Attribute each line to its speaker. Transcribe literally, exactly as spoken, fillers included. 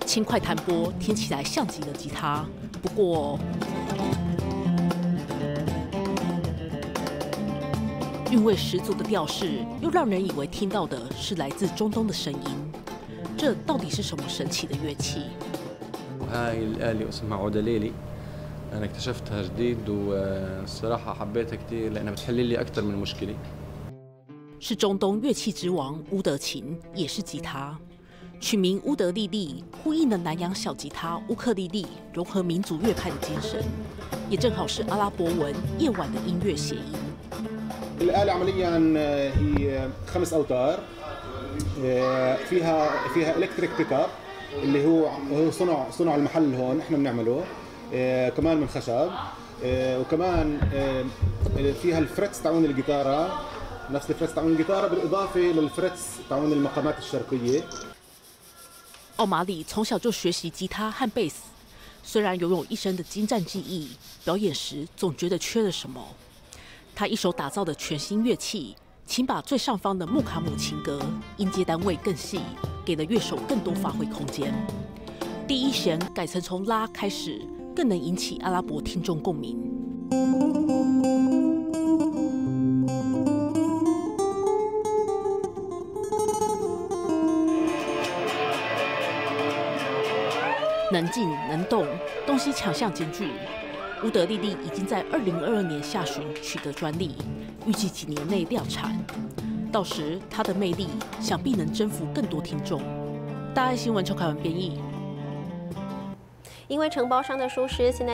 Speaker 1: 轻快弹拨，听起来像极了吉他。不过，韵味十足的调式，又让人以为听到的是来自中东的声音。这到底是什么神奇的乐器？
Speaker 2: هاي الآلة اسمها عودليلي أنا اكتشفتها جديد والصراحة حبيتها كثير لأنها بتحل لي أكثر من مشكلة
Speaker 1: 是中东乐器之王乌德琴，也是吉他，取名乌德丽丽，呼应了南洋小吉他乌克丽丽融合民族乐派的精神，也正好是阿拉伯文夜晚的音乐谐音。
Speaker 3: الآلة عمليا هي خمس أوتار فيها فيها إلكتريك بيك أب اللي هو هو صنع صنع المحل هون احنا بنعمله كمان من خشب وكمان فيها الفريتس تاعون الجيتارة نفس الفريتس تاعون الجيتارة بالإضافة للفريتس تاعون المقامات الشرقية。
Speaker 1: 奥马里从小就学习吉他和贝斯，虽然拥有一身的精湛技艺，表演时总觉得缺了什么。他一手打造的全新乐器，请把最上方的木卡姆琴格音阶单位更细，给了乐手更多发挥空间。第一弦改成从拉开始，更能引起阿拉伯听众共鸣。能静能动，东西强项兼具。乌德丽丽已经在二零二二年下旬取得专利，预计几年内量产。到时，它的魅力想必能征服更多听众。大爱新闻邱凯文编译。
Speaker 4: 因为承包商的疏失，现在。